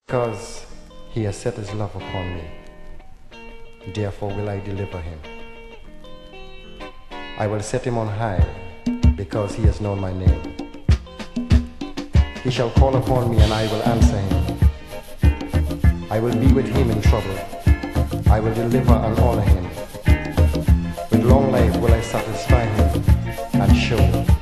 Because he has set his love upon me, therefore will I deliver him. I will set him on high, because he has known my name. He shall call upon me, and I will answer him. I will be with him in trouble. I will deliver and honor him. With long life will I satisfy him and show